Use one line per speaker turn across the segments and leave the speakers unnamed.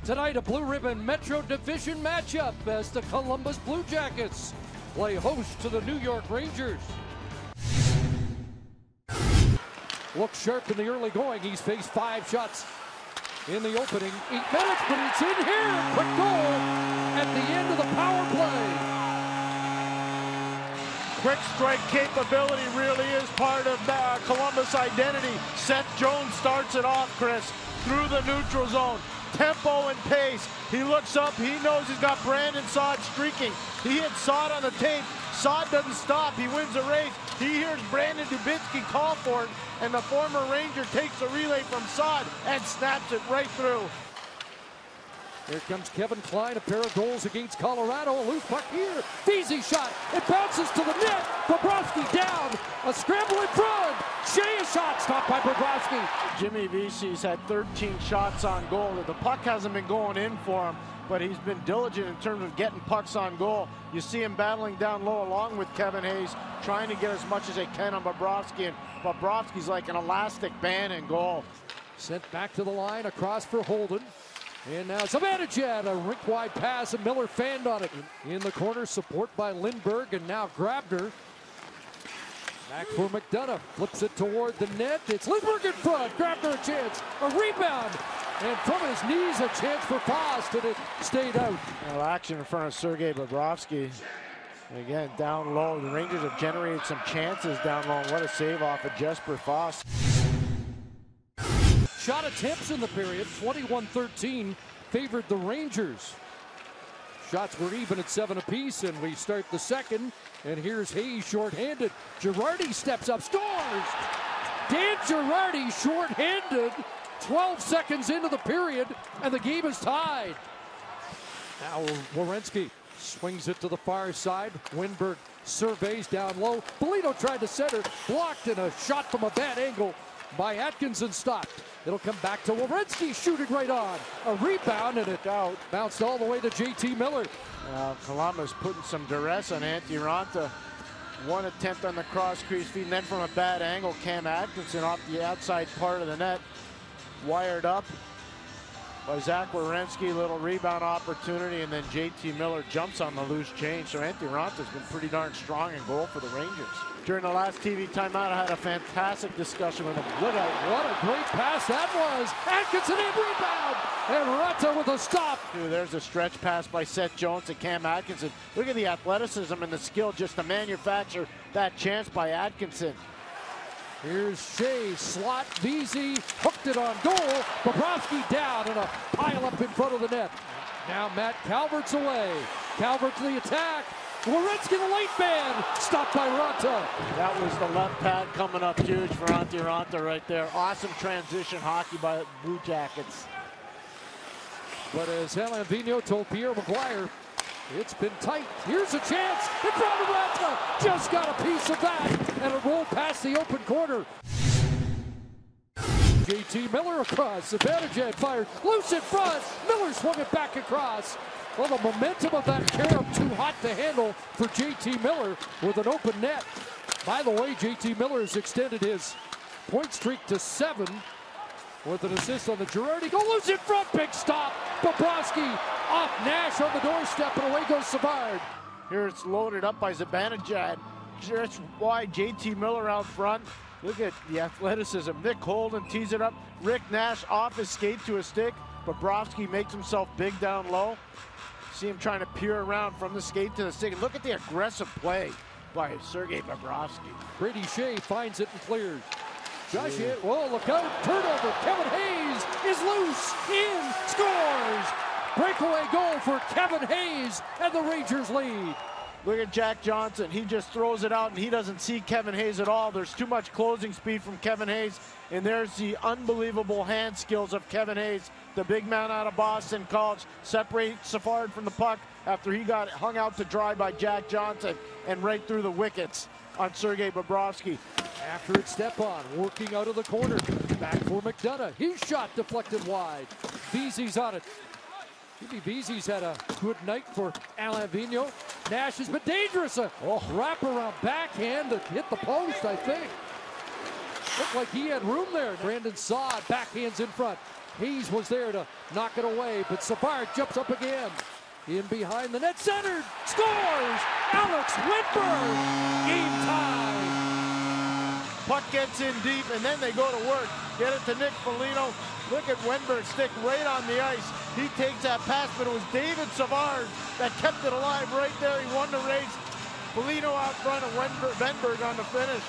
Tonight, a Blue Ribbon Metro Division matchup as the Columbus Blue Jackets play host to the New York Rangers. Looks sharp in the early going. He's faced 5 shots in the opening 8 minutes, but it's in here. Quick goal at the end of the power play.
Quick strike capability really is part of Columbus' identity. Seth Jones starts it off, Chris, through the neutral zone. Tempo and pace. He looks up. He knows he's got Brandon Saad streaking. He hits Saad on the tape. Saad doesn't stop. He wins the race. He hears Brandon Dubinsky call for it, and the former Ranger takes a relay from Saad and snaps it right through.
Here comes Kevin Klein, a pair of goals against Colorado. A loose puck here. Vesey shot. It bounces to the net. Bobrovsky down. A scramble in front. Shea a shot stopped by Bobrovsky.
Jimmy Vesey's had 13 shots on goal. The puck hasn't been going in for him, but he's been diligent in terms of getting pucks on goal. You see him battling down low along with Kevin Hayes, trying to get as much as they can on Bobrovsky, and Bobrovsky's like an elastic band in goal.
Sent back to the line, across for Holden. And now Zibanejad, a rink-wide pass, and Miller fanned on it. In the corner, support by Lindberg, and now Grabner. Back for McDonough, flips it toward the net. It's Lindberg in front, Grabner a chance, a rebound. And from his knees, a chance for Fost, and it stayed out.
Well, action in front of Sergei Bobrovsky. Again, down low. The Rangers have generated some chances down low. What a save off of Jesper Fost.
Shot attempts in the period, 21-13, favored the Rangers. Shots were even at 7 apiece, and we start the second. And here's Hayes shorthanded. Girardi steps up, scores! Dan Girardi shorthanded, 12 seconds into the period, and the game is tied. Now Werenski swings it to the far side. Wennberg surveys down low. Polito tried to center, blocked, and a shot from a bad angle by Atkinson stopped. It'll come back to Werenski, shooting right on. A rebound, and it bounced all the way to J.T. Miller.
Columbus putting some duress on Antti Raanta. One attempt on the cross crease feed, and then from a bad angle, Cam Atkinson off the outside part of the net. Wired up by Zach Werenski, little rebound opportunity, and then J.T. Miller jumps on the loose change. So Antti Raanta's been pretty darn strong in goal for the Rangers. During the last TV timeout, I had a fantastic discussion with him.
Look at what a great pass that was. Atkinson in rebound, and Raanta with a stop.
There's a stretch pass by Seth Jones to Cam Atkinson. Look at the athleticism and the skill just to manufacture that chance by Atkinson.
Here's Shea, slot, Vesey, hooked it on goal. Bobrovsky down, and a pile up in front of the net. Now Matt Calvert's away. Calvert to the attack. Werenski the late man, stopped by Raanta.
That was the left pad coming up huge for Antti Raanta right there. Awesome transition hockey by Blue Jackets.
But as Alain Vigneault told Pierre McGuire, it's been tight. Here's a chance in front of Raanta. Just got a piece of that, and it rolled past the open corner. J.T. Miller across. Zibanejad fired loose in front. Miller swung it back across. Well, the momentum of that carob too hot to handle for J.T. Miller with an open net. By the way, J.T. Miller has extended his point streak to 7 with an assist on the Girardi. Go loose in front, big stop. Bobrovsky off Nash on the doorstep, and away goes Savard.
Here it's loaded up by Zibanejad. Just wide, J.T. Miller out front. Look at the athleticism. Nick Holden tees it up. Rick Nash off his skate to a stick. Bobrovsky makes himself big down low. See him trying to peer around from the skate to the stick. And look at the aggressive play by Sergei Bobrovsky.
Brady Shea finds it and clears. Josh, whoa, look out, turnover. Kevin Hayes is loose, in, scores. Breakaway goal for Kevin Hayes, and the Rangers lead.
Look at Jack Johnson. He just throws it out, and he doesn't see Kevin Hayes at all. There's too much closing speed from Kevin Hayes, and there's the unbelievable hand skills of Kevin Hayes, the big man out of Boston College. Separates Savard from the puck after he got hung out to dry by Jack Johnson, and right through the wickets on Sergei Bobrovsky.
After it step on, working out of the corner. Back for McDonough. His shot deflected wide. Vesey's on it. Maybe Vesey's had a good night for Alain Vigneault. Nash has been dangerous. A wraparound backhand that hit the post, I think. Looked like he had room there. Brandon Saad backhands in front. Hayes was there to knock it away, but Savard jumps up again. In behind the net, centered, scores! Alex Wennberg! Game time!
Puck gets in deep, and then they go to work. Get it to Nick Foligno. Look at Wennberg stick right on the ice. He takes that pass, but it was David Savard that kept it alive right there. He won the race. Foligno out front of Wennberg on the finish.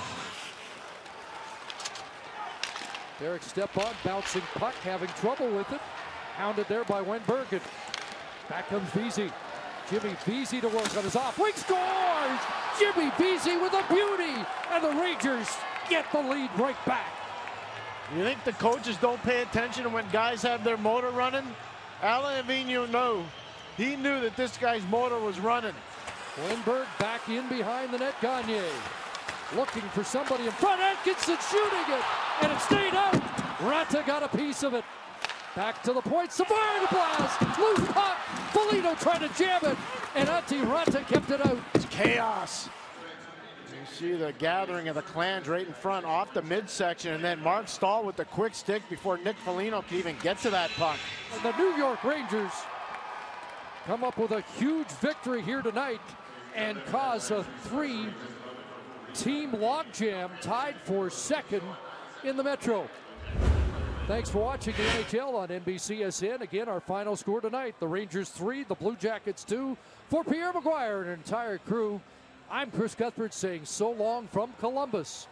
Derek Stepan bouncing puck, having trouble with it. Hounded there by Wennberg. And back comes Vesey. Jimmy Vesey to work on his off wing, scores! Jimmy Vesey with a beauty, and the Rangers get the lead right back.
You think the coaches don't pay attention when guys have their motor running? Alain Vigneault knew. He knew that this guy's motor was running.
Wennberg back in behind the net. Gagne looking for somebody in front. Atkinson shooting it, and it stayed out. Ratta got a piece of it. Back to the point. Savard blast. Loose puck. Foligno tried to jam it, and Antti Ratta kept it out.
It's chaos. You see the gathering of the clans right in front off the midsection, and then Mark Stahl with the quick stick before Nick Foligno can even get to that puck.
And the New York Rangers come up with a huge victory here tonight and cause a 3-team logjam, tied for second in the Metro. Thanks for watching the NHL on NBCSN. Again, our final score tonight, the Rangers 3, the Blue Jackets 2. For Pierre McGuire and an entire crew, I'm Chris Cuthbert saying so long from Columbus.